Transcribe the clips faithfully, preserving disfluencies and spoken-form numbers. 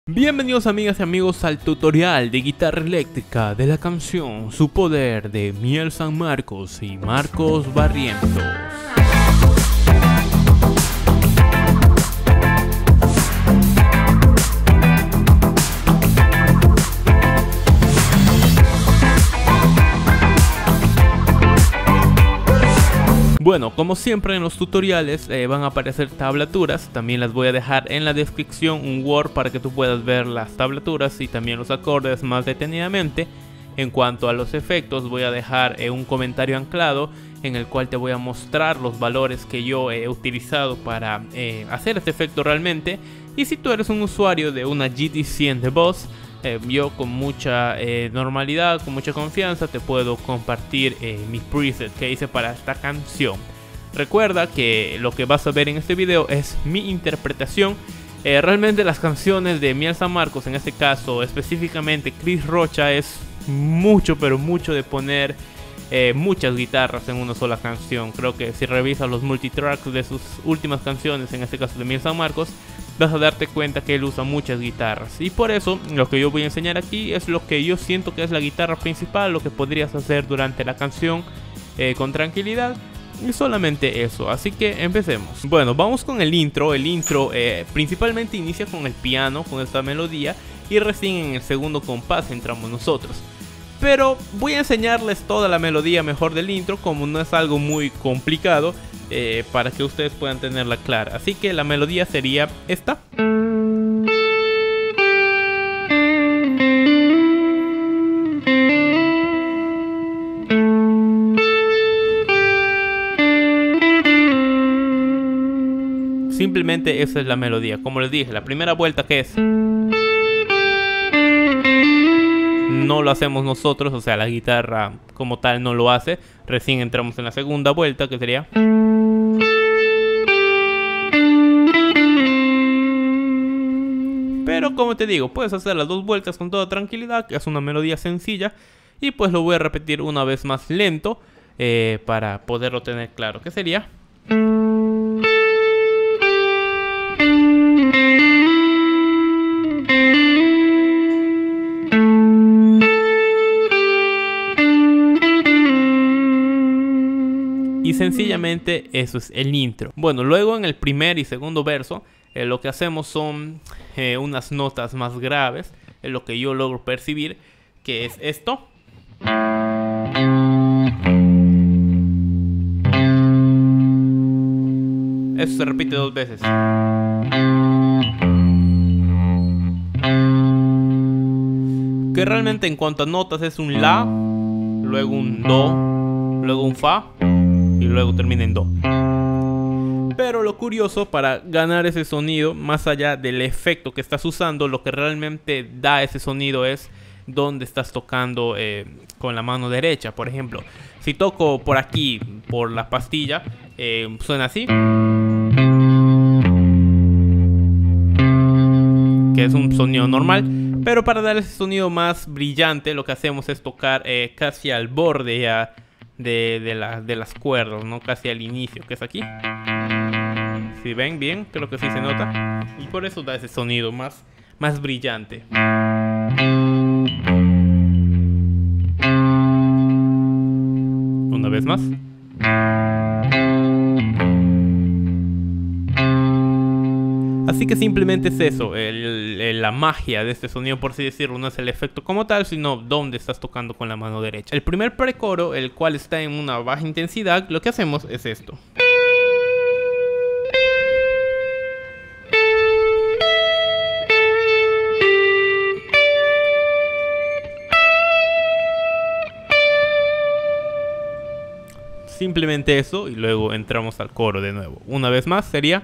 Bienvenidos amigas y amigos al tutorial de guitarra eléctrica de la canción Su Poder de Miel San Marcos y Marcos Barrientos. Bueno, como siempre en los tutoriales eh, van a aparecer tablaturas, también las voy a dejar en la descripción un Word para que tú puedas ver las tablaturas y también los acordes más detenidamente. En cuanto a los efectos voy a dejar eh, un comentario anclado en el cual te voy a mostrar los valores que yo he utilizado para eh, hacer este efecto realmente. Y si tú eres un usuario de una G T cien de Boss, Eh, yo con mucha eh, normalidad, con mucha confianza te puedo compartir eh, mi preset que hice para esta canción. Recuerda que lo que vas a ver en este video es mi interpretación. eh, Realmente las canciones de Miel San Marcos, en este caso específicamente Chris Rocha, es mucho pero mucho de poner eh, muchas guitarras en una sola canción. Creo que si revisas los multitracks de sus últimas canciones, en este caso de Miel San Marcos, vas a darte cuenta que él usa muchas guitarras. Y por eso lo que yo voy a enseñar aquí es lo que yo siento que es la guitarra principal, lo que podrías hacer durante la canción eh, con tranquilidad. Y solamente eso, así que empecemos. Bueno, vamos con el intro. El intro eh, principalmente inicia con el piano, con esta melodía, y recién en el segundo compás entramos nosotros. Pero voy a enseñarles toda la melodía mejor del intro, como no es algo muy complicado, eh, para que ustedes puedan tenerla clara. Así que la melodía sería esta. Simplemente esa es la melodía. Como les dije, la primera vuelta que es... no lo hacemos nosotros, o sea, la guitarra como tal no lo hace. Recién entramos en la segunda vuelta, que sería... Pero como te digo, puedes hacer las dos vueltas con toda tranquilidad, que es una melodía sencilla. Y pues lo voy a repetir una vez más lento, eh, para poderlo tener claro, que sería... Y sencillamente eso es el intro. Bueno, luego en el primer y segundo verso eh, lo que hacemos son eh, unas notas más graves, es lo que yo logro percibir, que es esto. Eso se repite dos veces. Que realmente en cuanto a notas es un La, luego un Do, luego un Fa y luego termina en Do. Pero lo curioso, para ganar ese sonido, más allá del efecto que estás usando, lo que realmente da ese sonido es donde estás tocando eh, con la mano derecha. Por ejemplo, si toco por aquí, por la pastilla, eh, suena así, que es un sonido normal. Pero para dar ese sonido más brillante, lo que hacemos es tocar eh, casi al borde ya De, de, la, de las cuerdas, ¿no? Casi al inicio, que es aquí. Si ven bien, creo que sí se nota. Y por eso da ese sonido más, más brillante. Una vez más. Así que simplemente es eso, el, el, la magia de este sonido, por así decirlo. No es el efecto como tal, sino dónde estás tocando con la mano derecha. El primer precoro, el cual está en una baja intensidad, lo que hacemos es esto. Simplemente eso, y luego entramos al coro de nuevo. Una vez más sería...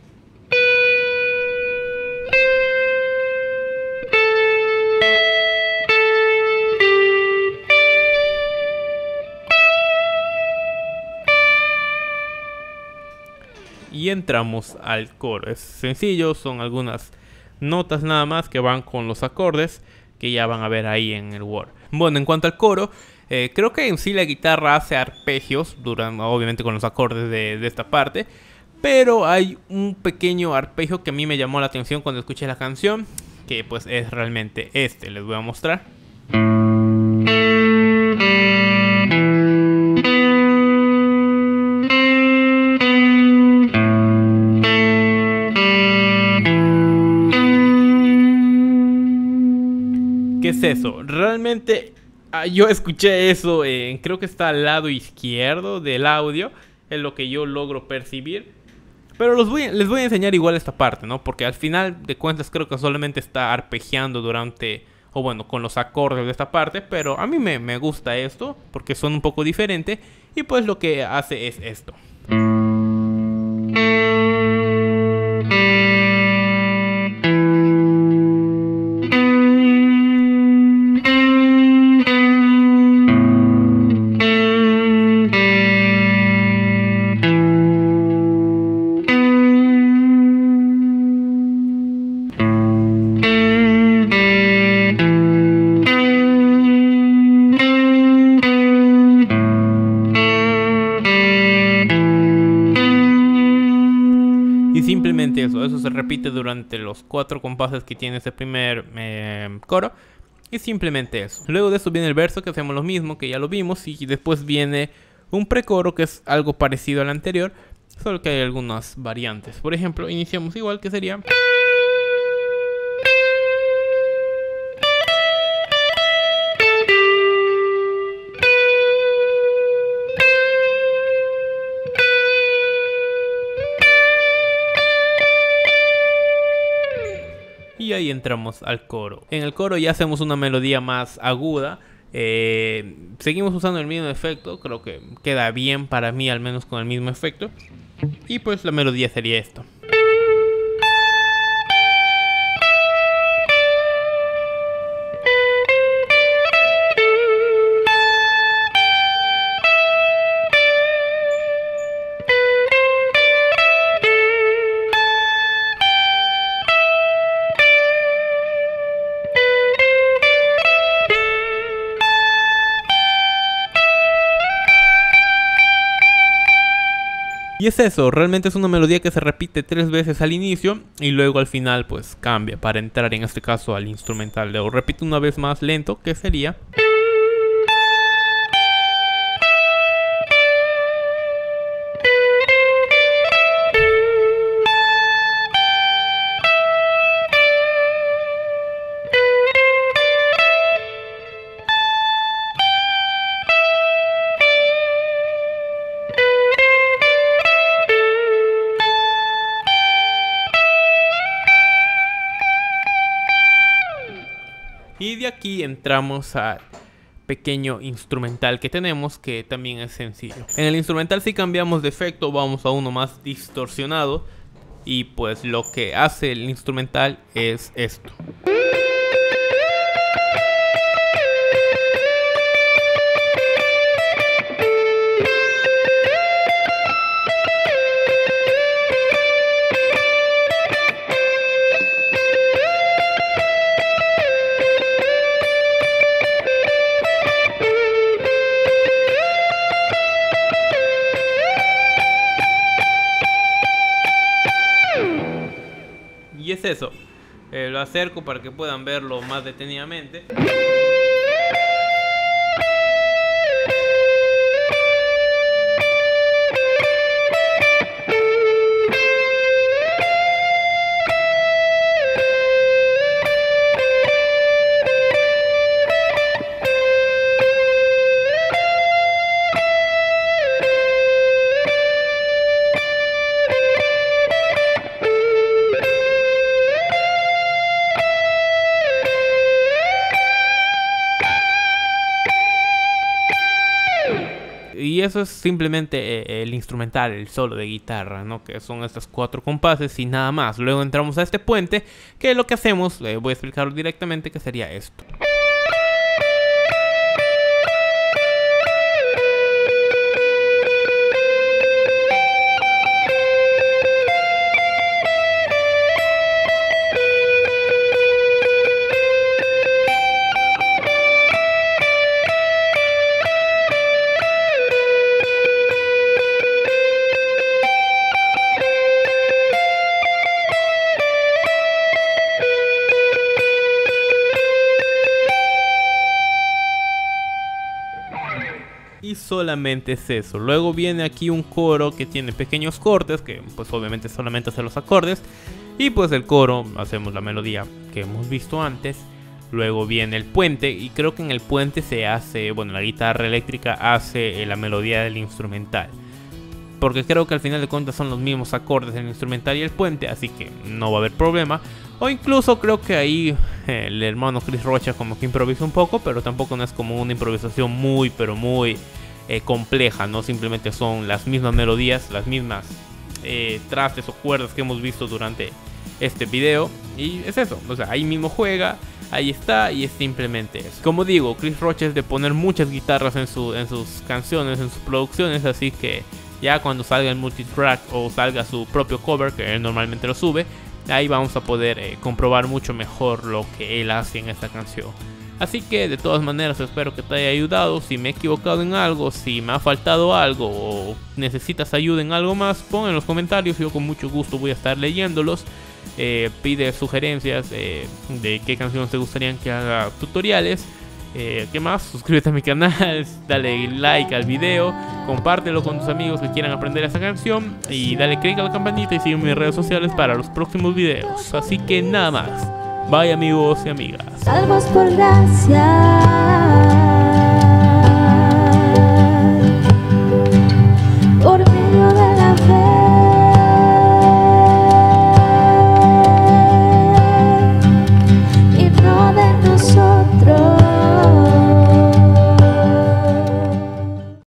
Y entramos al coro. Es sencillo, son algunas notas nada más que van con los acordes, que ya van a ver ahí en el Word. Bueno, en cuanto al coro, eh, creo que en sí la guitarra hace arpegios, durante, obviamente con los acordes de, de esta parte. Pero hay un pequeño arpegio que a mí me llamó la atención cuando escuché la canción, que pues es realmente este. Les voy a mostrar. ¿Qué es eso? Realmente ah, yo escuché eso, eh, creo que está al lado izquierdo del audio, es lo que yo logro percibir. Pero los voy, les voy a enseñar igual esta parte, ¿no? Porque al final de cuentas creo que solamente está arpegiando durante, o bueno, con los acordes de esta parte. Pero a mí me, me gusta esto, porque son un poco diferentes. Y pues lo que hace es esto. Y simplemente eso, eso se repite durante los cuatro compases que tiene ese primer eh, coro. Y simplemente eso. Luego de eso viene el verso, que hacemos lo mismo, que ya lo vimos. Y después viene un precoro, que es algo parecido al anterior, solo que hay algunas variantes. Por ejemplo, iniciamos igual, que sería... Y ahí entramos al coro. En el coro ya hacemos una melodía más aguda. Eh, seguimos usando el mismo efecto. Creo que queda bien para mí, al menos con el mismo efecto. Y pues la melodía sería esto. Y es eso, realmente es una melodía que se repite tres veces al inicio y luego al final pues cambia para entrar en este caso al instrumental. Lo repito una vez más lento, que sería... Y de aquí entramos al pequeño instrumental que tenemos, que también es sencillo. En el instrumental, si cambiamos de efecto, vamos a uno más distorsionado. Y pues lo que hace el instrumental es esto. Y es eso, eh, lo acerco para que puedan verlo más detenidamente. Y eso es simplemente eh, el instrumental, el solo de guitarra, ¿no? Que son estos cuatro compases y nada más. Luego entramos a este puente, que lo que hacemos, eh, voy a explicarlo directamente, que sería esto. y solamente es eso. Luego viene aquí un coro que tiene pequeños cortes, que pues obviamente solamente hace los acordes, y pues el coro hacemos la melodía que hemos visto antes. Luego viene el puente, y creo que en el puente se hace, bueno, la guitarra eléctrica hace la melodía del instrumental, porque creo que al final de cuentas son los mismos acordes del instrumental y el puente, así que no va a haber problema. O incluso creo que ahí eh, el hermano Chris Rocha como que improvisa un poco, pero tampoco no es como una improvisación muy, pero muy eh, compleja, ¿no? Simplemente son las mismas melodías, las mismas eh, trastes o cuerdas que hemos visto durante este video. Y es eso, o sea, ahí mismo juega, ahí está, y es simplemente eso. Como digo, Chris Rocha es de poner muchas guitarras en, su, en sus canciones, en sus producciones, así que ya cuando salga el multitrack o salga su propio cover, que él normalmente lo sube, ahí vamos a poder eh, comprobar mucho mejor lo que él hace en esta canción. Así que de todas maneras espero que te haya ayudado. Si me he equivocado en algo, si me ha faltado algo o necesitas ayuda en algo más, pon en los comentarios, yo con mucho gusto voy a estar leyéndolos. Eh, pide sugerencias eh, de qué canciones te gustarían que haga tutoriales. Eh, ¿Qué más? Suscríbete a mi canal, dale like al video, compártelo con tus amigos que quieran aprender esta canción y dale click a la campanita y sigue mis redes sociales para los próximos videos. Así que nada más, bye amigos y amigas. Salvos por gracia.